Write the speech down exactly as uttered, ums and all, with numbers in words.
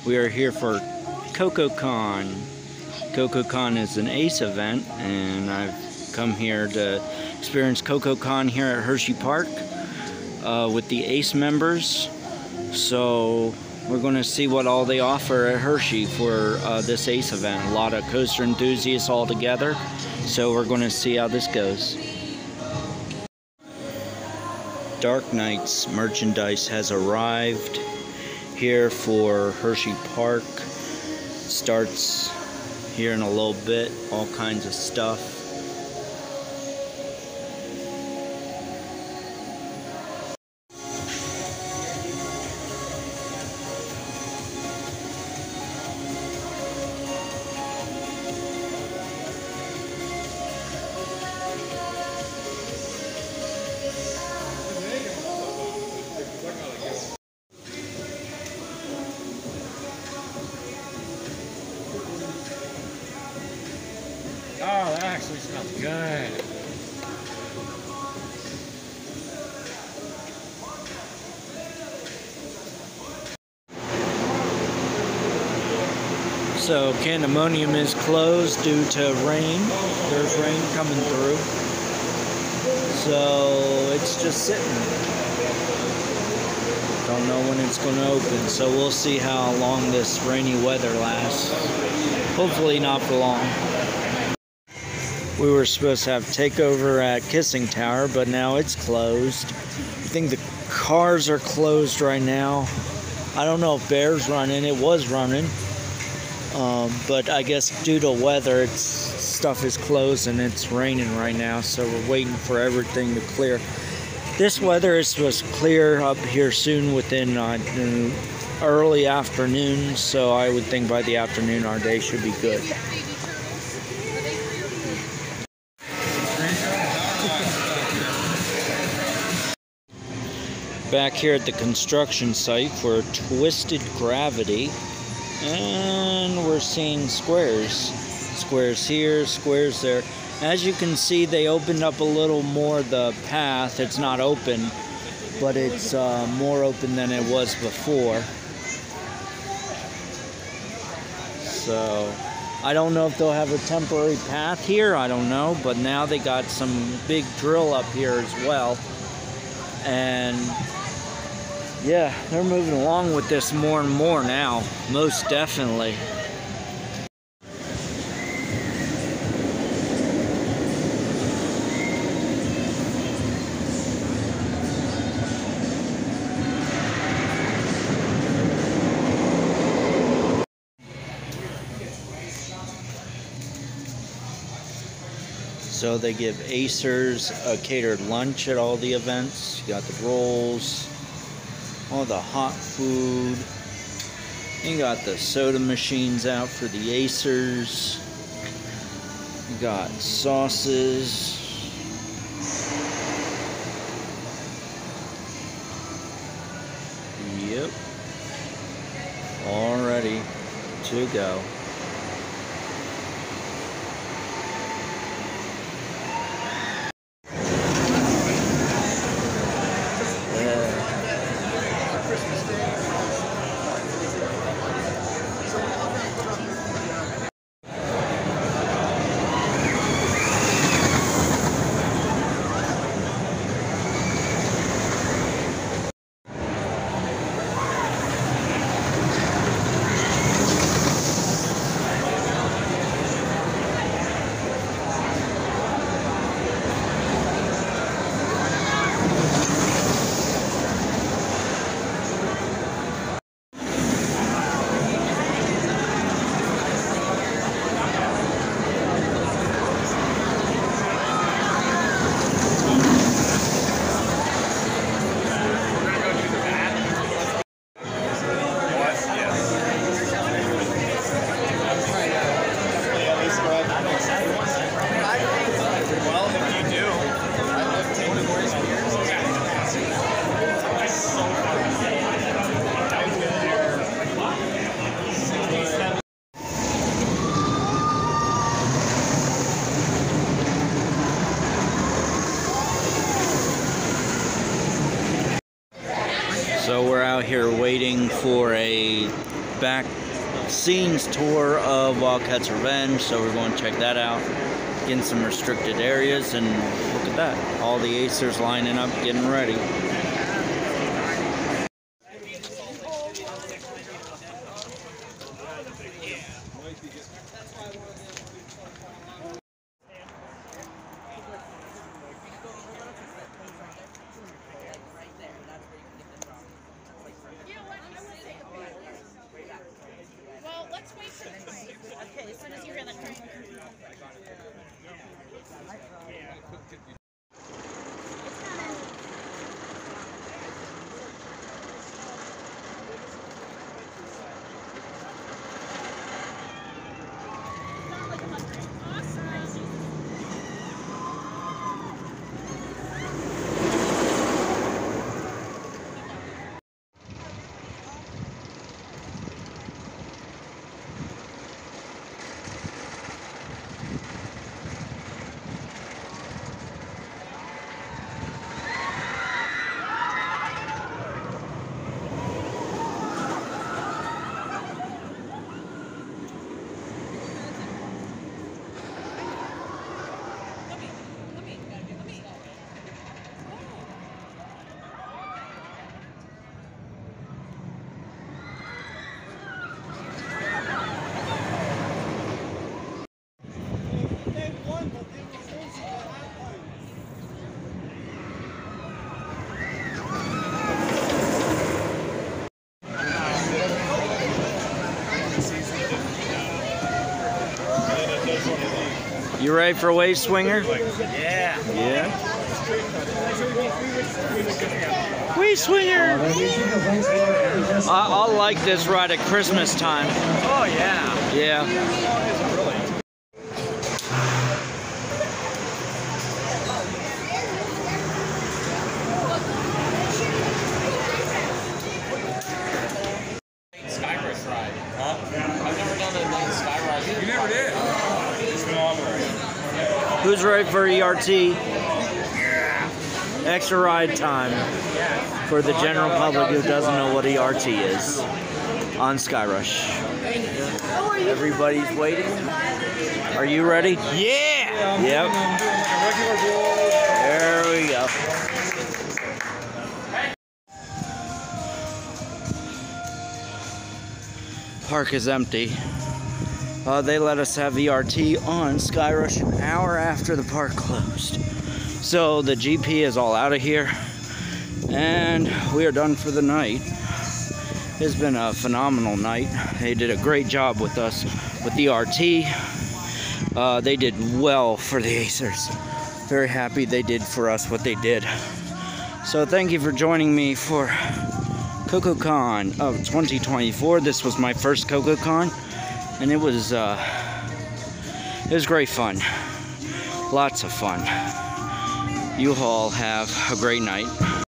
We are here for CocoCon. CocoCon is an ACE event, and I've come here to experience CocoCon here at Hershey Park uh, with the ACE members. So we're going to see what all they offer at Hershey for uh, this ACE event. A lot of coaster enthusiasts all together, so we're going to see how this goes. Dark Nights merchandise has arrived here for Hershey Park. Starts here in a little bit, all kinds of stuff. Oh, that actually smells good. So Candemonium is closed due to rain. There's rain coming through. So it's just sitting. Don't know when it's going to open. So we'll see how long this rainy weather lasts. Hopefully not for long. We were supposed to have takeover at Kissing Tower, but now it's closed. I think the cars are closed right now. I don't know if Bear's running. It was running. Um, but I guess due to weather, it's, stuff is closed and it's raining right now, so we're waiting for everything to clear. This weather is supposed to clear up here soon within uh, early afternoon, so I would think by the afternoon our day should be good. Back here at the construction site for Twisted Gravity, and we're seeing squares. Squares here, squares there. As you can see, they opened up a little more the path. It's not open, but it's uh, more open than it was before. So I don't know if they'll have a temporary path here, I don't know, but now they got some big drill up here as well. And yeah, they're moving along with this more and more now, most definitely. So they give Acers a catered lunch at all the events. You got the rolls, all the hot food. You got the soda machines out for the Acers. You got sauces. Yep. All ready to go. So we're out here waiting for a a back scenes tour of Wildcats Revenge, so we're going to check that out. Getting some restricted areas, and look at that. All the Acers lining up, getting ready. Well, let's wait for the train. Okay, as soon as you hear the train. You ready for Wave Swinger? Yeah. Yeah. Wave Swinger! I, I'll like this right at Christmas time. Oh, yeah. Yeah. Skyrush ride. Huh? I've never done a night Skyrush. You never did? It's phenomenal. Who's ready for E R T? Extra ride time for the general public who doesn't know what E R T is on Skyrush. Everybody's waiting. Are you ready? Yeah! Yep. There we go. Park is empty. Uh, they let us have E R T on Skyrush an hour after the park closed. So the G P is all out of here, and we are done for the night. It's been a phenomenal night. They did a great job with us with E R T. Uh, they did well for the Acers. Very happy they did for us what they did. So thank you for joining me for CocoCon of twenty twenty-four. This was my first CocoCon, and it was uh, it was great fun. Lots of fun. You all have a great night.